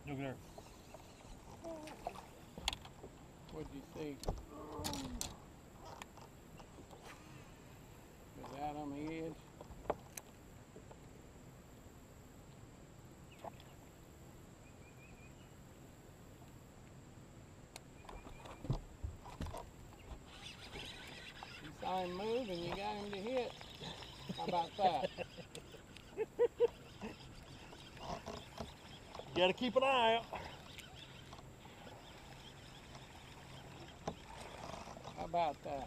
Look there. What'd you see? Was that on the edge? You saw him move and you got him to hit. How about that? You gotta keep an eye out. How about that?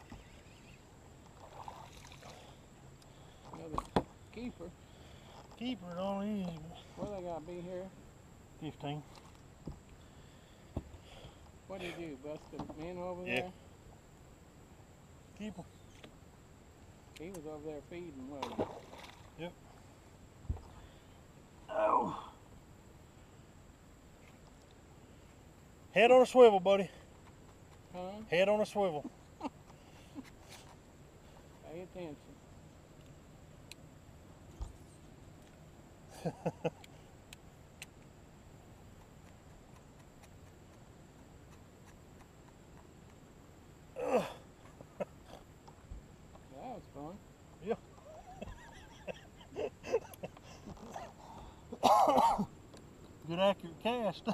Another keeper. Keeper it on easy. What they gotta be here? 15. What did you do? Bust him in over Yeah. there? Keeper. He was over there feeding, wasn't he? Yep. Oh. Head on a swivel, buddy. Huh? Head on a swivel. Pay attention. That was fun. Yeah. Good accurate cast.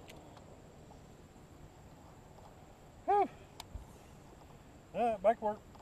All right, back work.